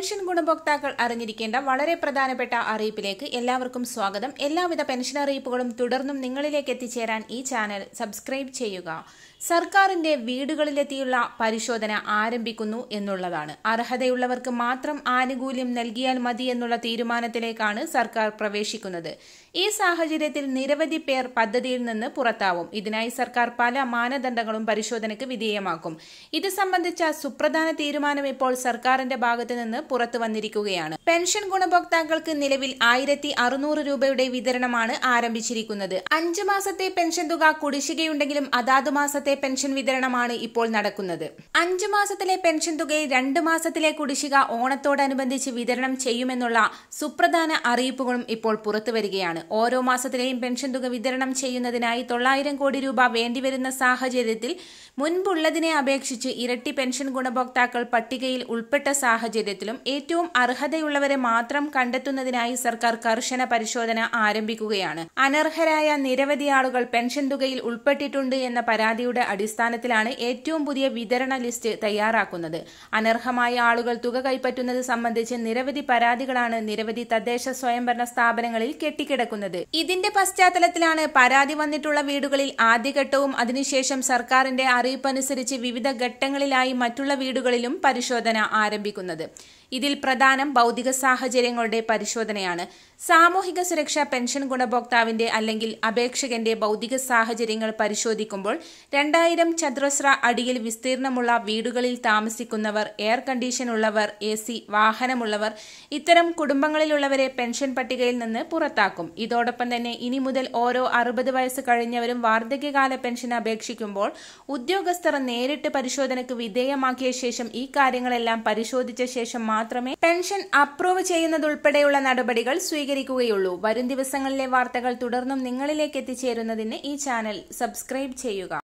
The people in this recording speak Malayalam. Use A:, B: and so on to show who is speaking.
A: പെൻഷൻ ഗുണഭോക്താക്കൾ അറിഞ്ഞിരിക്കേണ്ട വളരെ പ്രധാനപ്പെട്ട അറിയിപ്പിലേക്ക് എല്ലാവർക്കും സ്വാഗതം. എല്ലാവിധ പെൻഷൻ അറിയിപ്പുകളും തുടർന്നും നിങ്ങളിലേക്ക് എത്തിച്ചേരാൻ ഈ ചാനൽ സബ്സ്ക്രൈബ് ചെയ്യുക. സർക്കാരിന്റെ വീടുകളിലെത്തിയുള്ള പരിശോധന ആരംഭിക്കുന്നു എന്നുള്ളതാണ്. അർഹതയുള്ളവർക്ക് മാത്രം ആനുകൂല്യം നൽകിയാൽ മതി എന്നുള്ള തീരുമാനത്തിലേക്കാണ് സർക്കാർ പ്രവേശിക്കുന്നത്. ഈ സാഹചര്യത്തിൽ നിരവധി പേർ പദ്ധതിയിൽ നിന്ന് പുറത്താവും. ഇതിനായി സർക്കാർ പല മാനദണ്ഡങ്ങളും പരിശോധനയ്ക്ക് വിധേയമാക്കും. ഇത് സംബന്ധിച്ച സുപ്രധാന തീരുമാനം ഇപ്പോൾ സർക്കാരിന്റെ ഭാഗത്തു നിന്ന് പുറത്തു വന്നിരിക്കുകയാണ്. പെൻഷൻ ഗുണഭോക്താക്കൾക്ക് നിലവിൽ 1600 രൂപയുടെ വിതരണമാണ് ആരംഭിച്ചിരിക്കുന്നത്. 5 മാസത്തെ പെൻഷൻ തുക കുടിശ്ശികയുണ്ടെങ്കിലും അതാത് മാസത്തെ പെൻഷൻ വിതരണമാണ് ഇപ്പോൾ നടക്കുന്നത്. 5 മാസത്തിലെ പെൻഷൻ തുകയിൽ 2 മാസത്തിലെ കുടിശ്ശിക ഓണത്തോടനുബന്ധിച്ച് വിതരണം ചെയ്യുമെന്നുള്ള സുപ്രധാന അറിയിപ്പുകളും ഇപ്പോൾ പുറത്തുവരികയാണ്. ഓരോ മാസത്തിലെയും പെൻഷൻ തുക വിതരണം ചെയ്യുന്നതിനായി 900 കോടി രൂപ വേണ്ടിവരുന്ന സാഹചര്യത്തിൽ മുൻപുള്ളതിനെ അപേക്ഷിച്ച് ഇരട്ടി പെൻഷൻ ഗുണഭോക്താക്കൾ പട്ടികയിൽ ഉൾപ്പെട്ട സാഹചര്യത്തിലും ഏറ്റവും അർഹതയുള്ളവരെ മാത്രം കണ്ടെത്തുന്നതിനായി സർക്കാർ കർശന പരിശോധന ആരംഭിക്കുകയാണ്. അനർഹരായ നിരവധി ആളുകൾ പെൻഷൻ തുകയിൽ ഉൾപ്പെട്ടിട്ടുണ്ട് എന്ന പരാതിയുടെ അടിസ്ഥാനത്തിലാണ് ഏറ്റവും പുതിയ വിതരണ ലിസ്റ്റ് തയ്യാറാക്കുന്നത്. അനർഹമായ ആളുകൾ തുക കൈപ്പറ്റുന്നത് സംബന്ധിച്ച് നിരവധി പരാതികളാണ് നിരവധി തദ്ദേശ സ്വയംഭരണ സ്ഥാപനങ്ങളിൽ കെട്ടിക്കിടക്കുന്നത്. ഇതിന്റെ പശ്ചാത്തലത്തിലാണ് പരാതി വന്നിട്ടുള്ള വീടുകളിൽ ആദ്യഘട്ടവും അതിനുശേഷം സർക്കാരിന്റെ അറിയിപ്പനുസരിച്ച് വിവിധ ഘട്ടങ്ങളിലായി മറ്റുള്ള വീടുകളിലും പരിശോധന ആരംഭിക്കുന്നത്. ഇതിൽ പ്രധാനം ഭൗതിക സാഹചര്യങ്ങളുടെ പരിശോധനയാണ്. സാമൂഹിക സുരക്ഷാ പെൻഷൻ ഗുണഭോക്താവിന്റെ അല്ലെങ്കിൽ അപേക്ഷകന്റെ ഭൗതിക സാഹചര്യങ്ങൾ പരിശോധിക്കുമ്പോൾ 2000 ചതുരശ്ര അടിയിൽ വിസ്തീർണമുള്ള വീടുകളിൽ താമസിക്കുന്നവർ, എയർ കണ്ടീഷൻ ഉള്ളവർ, AC വാഹനമുള്ളവർ, ഇത്തരം കുടുംബങ്ങളിലുള്ളവരെ പെൻഷൻ പട്ടികയിൽ നിന്ന് പുറത്താക്കും. ഇതോടൊപ്പം തന്നെ ഇനി മുതൽ ഓരോ 60 വയസ്സ് കഴിഞ്ഞവരും വാർദ്ധക്യകാല പെൻഷൻ അപേക്ഷിക്കുമ്പോൾ ഉദ്യോഗസ്ഥർ നേരിട്ട് പരിശോധനയ്ക്ക് വിധേയമാക്കിയ ശേഷം ഈ കാര്യങ്ങളെല്ലാം പരിശോധിച്ച ശേഷം മാത്രമേ പെൻഷൻ അപ്രൂവ് ചെയ്യുന്നതുൾപ്പെടെയുള്ള നടപടികൾ സ്വീകരിക്കുകയുള്ളൂ. വരും ദിവസങ്ങളിലെ വാർത്തകൾ തുടർന്നും നിങ്ങളിലേക്ക് എത്തിച്ചേരുന്നതിന് ഈ ചാനൽ സബ്സ്ക്രൈബ് ചെയ്യുക.